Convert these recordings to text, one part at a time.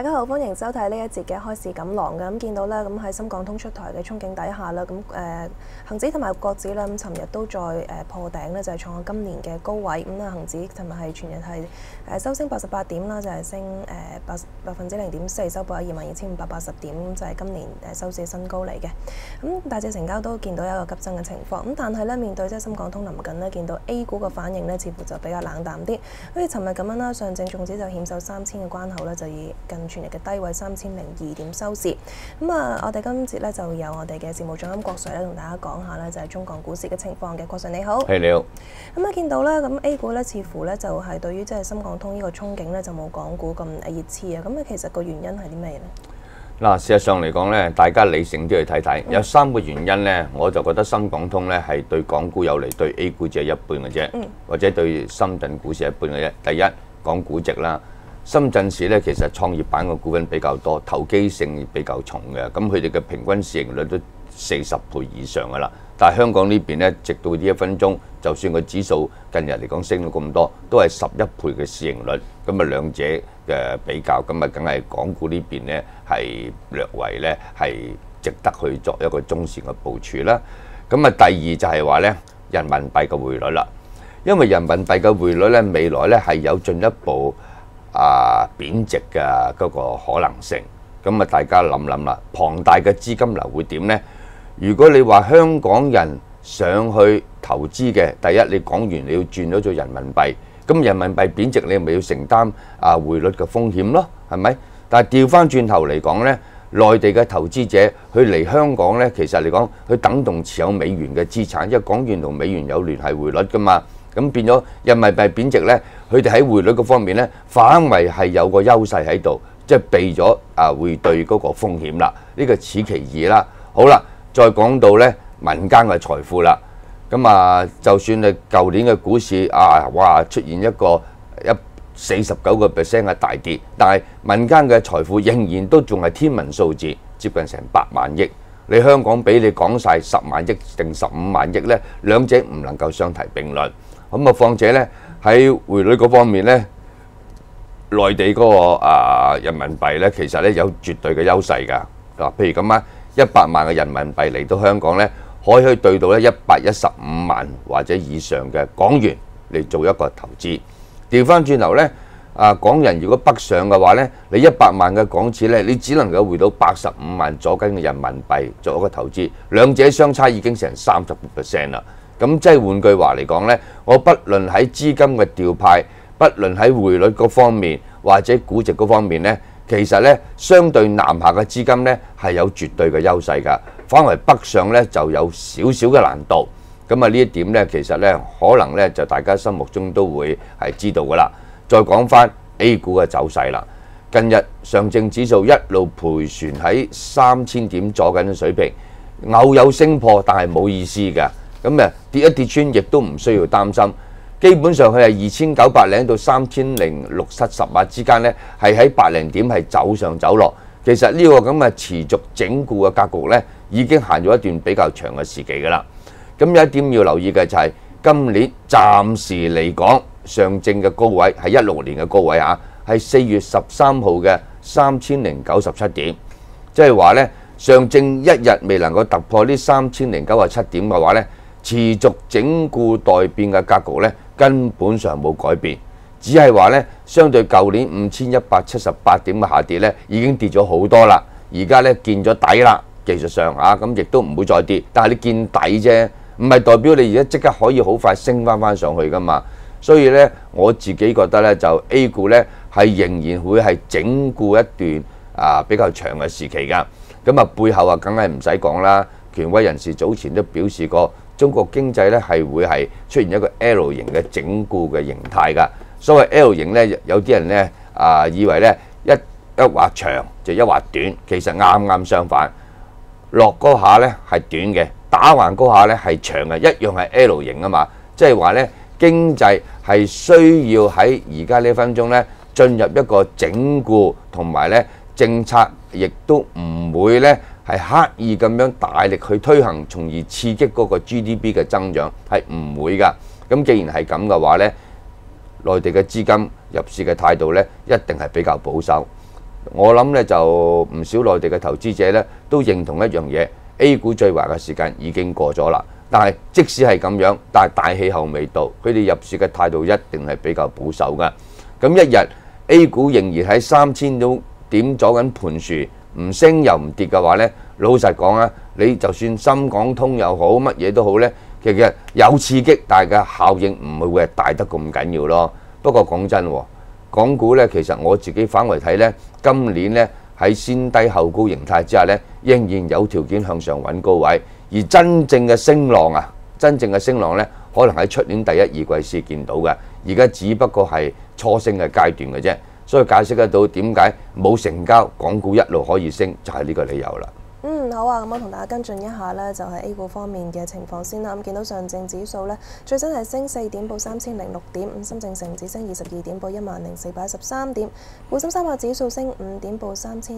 大家好，歡迎收睇呢一節嘅開市錦囊嘅。咁見到咧，咁喺深港通出台嘅憧憬底下啦，咁恆指同埋國指咧，咁尋日都再破頂咧，就係創咗今年嘅高位。咁啊，恆指尋日係全日係收升88點啦，就係升0.4%，收報喺22,580點，就係今年收市新高嚟嘅。咁大隻成交都見到一個急增嘅情況。咁但係咧，面對即係深港通臨近咧，見到 A 股嘅反應咧，似乎就比較冷淡啲。好似尋日咁樣啦，上證綜指就險守3000嘅關口咧，就以近全日嘅低位3002點收市。咁啊，我哋今節咧就有我哋嘅事務總監郭 Sir 咧同大家講下咧，就係中港股市嘅情況嘅。郭 Sir 你好， 係你好。 咁啊，見到咧，咁 A 股咧似乎咧就係對於即係深港通呢個憧憬咧就冇港股咁熱熾啊。咁啊，其實個原因係啲咩咧？ 嗱，事實上嚟講咧，大家理性啲去睇睇，有3個原因咧，我就覺得深港通咧係對港股有利，對 A 股只係一半嘅啫，或者對深圳股市一半嘅啫。第一，講估值啦。深圳市咧，其實創業板嘅股份比較多，投機性比較重嘅，咁佢哋嘅平均市盈率都40倍以上噶啦。但係香港呢邊咧，直到呢1分鐘，就算個指數近日嚟講升到咁多，都係11倍嘅市盈率。咁啊，兩者嘅比較，咁啊，梗係港股呢邊咧係略為咧係值得去作一個中線嘅部署啦。咁啊，第二就係話咧，人民幣嘅匯率啦，因為人民幣嘅匯率咧，未來咧係有進一步貶值嘅嗰個可能性，咁啊大家諗諗啦，龐大嘅資金流會點呢？如果你話香港人上去投資嘅，第一你港元你要轉咗做人民幣，咁人民幣貶值你咪要承擔匯率嘅風險咯，係咪？但係調翻轉頭嚟講呢，內地嘅投資者佢嚟香港呢，其實嚟講佢等同持有美元嘅資產，因為港元同美元有聯繫匯率噶嘛。咁變咗人民幣貶值咧，佢哋喺匯率嗰方面咧，反為係有個優勢喺度，即係避咗匯兌嗰個風險啦。呢個此其二啦。好啦，再講到咧民間嘅財富啦。咁啊，就算你舊年嘅股市哇出現一個49% 嘅大跌，但係民間嘅財富仍然都仲係天文數字，接近成8萬億。你香港俾你講晒10萬億定15萬億咧，兩者唔能夠相提並論。咁啊，況且咧喺匯率嗰方面咧，內地嗰個人民幣咧，其實咧有絕對嘅優勢㗎。嗱，譬如咁啊，100萬嘅人民幣嚟到香港咧，可以兌到咧115萬或者以上嘅港元嚟做一個投資。調翻轉頭咧，港人如果北上嘅話咧，你100萬嘅港紙咧，你只能夠匯到85萬左右嘅人民幣做一個投資，兩者相差已經成30% 啦。咁即係換句話嚟講呢，我不論喺資金嘅調派，不論喺匯率嗰方面或者估值嗰方面呢，其實呢，相對南下嘅資金呢係有絕對嘅優勢㗎，反為北上呢就有少少嘅難度。咁啊呢一點呢，其實呢可能呢就大家心目中都會係知道㗎啦。再講返 A 股嘅走勢啦，近日上證指數一路盤旋喺3000點左緊嘅水平，偶有升破，但係冇意思㗎。咁跌一跌穿，亦都唔需要擔心。基本上佢係2900到3060-70之間咧，係喺80點係走上走落。其實呢個咁嘅持續整固嘅格局咧，已經行咗一段比較長嘅時期㗎啦。咁有一點要留意嘅就係今年暫時嚟講，上證嘅高位係16年嘅高位嚇，係4月13號嘅3097點，即係話咧上證一日未能夠突破呢3097點嘅話咧，持續整固待變嘅格局咧，根本上冇改變，只係話咧，相對舊年5178點嘅下跌咧，已經跌咗好多啦。而家咧見咗底啦，技術上咁亦都唔會再跌。但係你見底啫，唔係代表你而家即刻可以好快升翻上去噶嘛。所以咧，我自己覺得咧，就 A 股咧係仍然會係整固一段比較長嘅時期㗎。咁啊，背後梗係唔使講啦。權威人士早前都表示過，中國經濟咧係會係出現一個 L 型嘅整固嘅形態㗎。所謂 L 型咧，有啲人咧以為咧一畫長就一畫短，其實啱啱相反。落嗰下咧係短嘅，打橫嗰下咧係長嘅，一樣係 L 型啊嘛。即係話咧，經濟係需要喺而家呢分鐘咧進入一個整固，同埋咧政策亦都唔會咧係刻意咁樣大力去推行，從而刺激嗰個 GDP 嘅增長，係唔會㗎。咁既然係咁嘅話咧，內地嘅資金入市嘅態度咧一定係比較保守。 我諗咧就唔少內地嘅投資者咧都認同一樣嘢 ，A 股最壞嘅時間已經過咗啦。但係即使係咁樣，但係大氣候未到，佢哋入市嘅態度一定係比較保守㗎。咁一日 A 股仍然喺3000點左緊盤樹，唔升又唔跌嘅話咧，老實講啊，你就算深港通又好，乜嘢都好咧，其實有刺激，但係嘅效應唔會係大得咁緊要咯。不過講真喎，港股咧其實我自己反為睇咧，今年咧喺先低後高形態之下咧，仍然有條件向上揾高位。而真正嘅升浪啊，咧，可能喺出年第1、2季先見到嘅。而家只不過係初升嘅階段嘅啫，所以解釋得到點解冇成交，港股一路可以升，就係呢個理由啦。 好啊，咁我同大家跟進一下呢，就係 A 股方面嘅情況先啦。咁見到上證指數呢，最新係升4點，報3006點；深證成指升22點，報10413點；滬深300指數升5點，報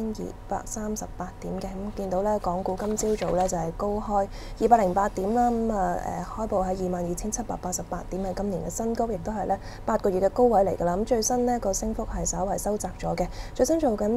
3238點嘅。咁見到呢，港股今朝早呢就係高開208點啦。開報喺22,788點，係今年嘅新高，亦都係呢8個月嘅高位嚟㗎啦。咁最新呢個升幅係稍為收窄咗嘅，最新做緊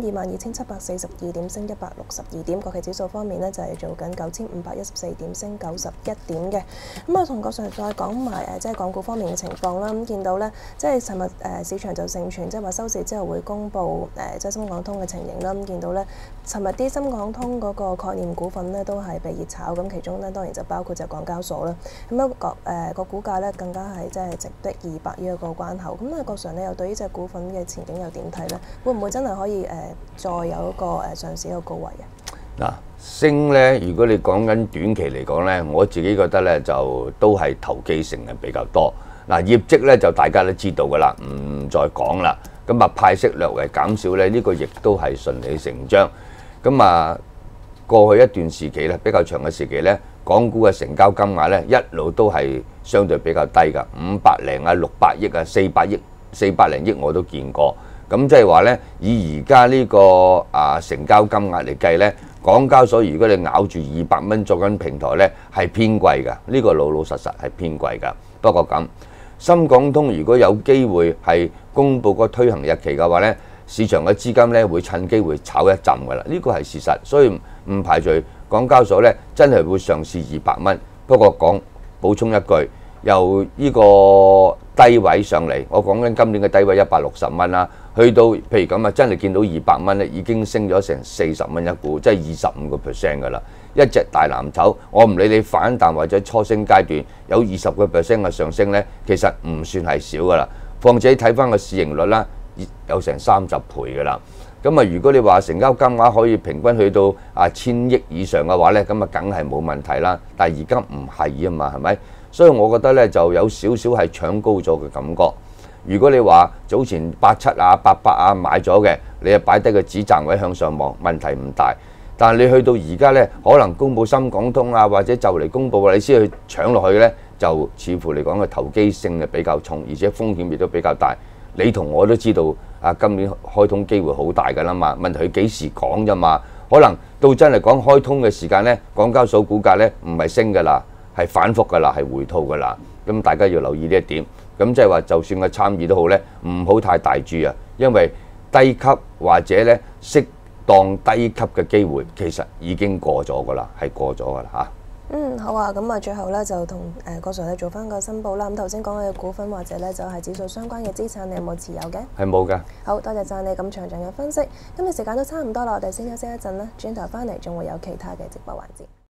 22,742點，升162點。國企指數方面呢，就係做緊9,514點，升91點嘅。咁同國上再講埋即係港股方面嘅情況啦。咁見到呢，即係尋日市場就盛傳，即係話收市之後會公布即係深港通嘅情形啦。咁見到呢，尋日啲深港通嗰個概念股份呢，都係被熱炒，咁其中呢，當然就包括就港交所啦。咁個股價呢，更加係即係直逼200呢一個關口。咁國上呢，又對呢隻股份嘅前景又點睇呢？會唔會真係可以再有一個上市一個高位嘅？ 嗱，升咧，如果你講緊短期嚟講咧，我自己覺得咧就都係投機性嘅比較多。嗱，業績咧就大家都知道噶啦，唔再講啦。咁啊派息略為減少咧，呢個亦都係順理成章。咁啊過去一段時期咧，比較長嘅時期咧，港股嘅成交金額咧一路都係相對比較低㗎，500零啊、600億啊、400零億我都見過。咁即係話咧，以而家呢個成交金額嚟計咧，港交所如果你咬住200蚊作緊平台咧，係偏貴㗎。呢個老老實實係偏貴㗎。不過咁，深港通如果有機會係公佈個推行日期嘅話咧，市場嘅資金咧會趁機會炒一陣㗎啦。呢個係事實，所以唔排除港交所咧真係會上試200蚊。不過補充一句，由呢個低位上嚟，我講緊今年嘅低位160蚊啦，去到譬如咁啊，真係見到200蚊咧，已經升咗成40蚊一股，即係25% 㗎啦。一隻大藍籌，我唔理你反彈或者初升階段有20% 嘅上升咧，其實唔算係少㗎啦。況且睇翻個市盈率啦，有成30倍㗎啦。咁啊，如果你話成交金額可以平均去到1000億以上嘅話咧，咁啊梗係冇問題啦。但係而家唔係啊嘛，係咪？所以我覺得咧就有少少係搶高咗嘅感覺。如果你話早前87啊、88啊買咗嘅，你啊擺低個止賺位向上望，問題唔大。但係你去到而家咧，可能公佈深港通啊，或者就嚟公佈你先去搶落去咧，就似乎嚟講嘅投機性係比較重，而且風險亦都比較大。你同我都知道今年開通機會好大㗎啦嘛，問題佢幾時講啫嘛？可能到真係講開通嘅時間咧，港交所股價咧唔係升㗎啦，係反覆㗎啦，係回吐㗎啦。咁大家要留意呢一點。咁即係話，就算個參與都好咧，唔好太大注啊，因為低級或者咧適當低級嘅機會其實已經過咗㗎啦，係過咗㗎啦嚇。 好啊，咁啊最後咧就同郭 Sir 咧做翻個申報啦。咁頭先講嘅股份或者咧就係指數相關嘅資產，你有冇持有嘅？係冇㗎。好多謝晒你咁詳盡嘅分析。今日時間都差唔多啦，我哋先休息一陣啦，轉頭翻嚟仲會有其他嘅直播環節。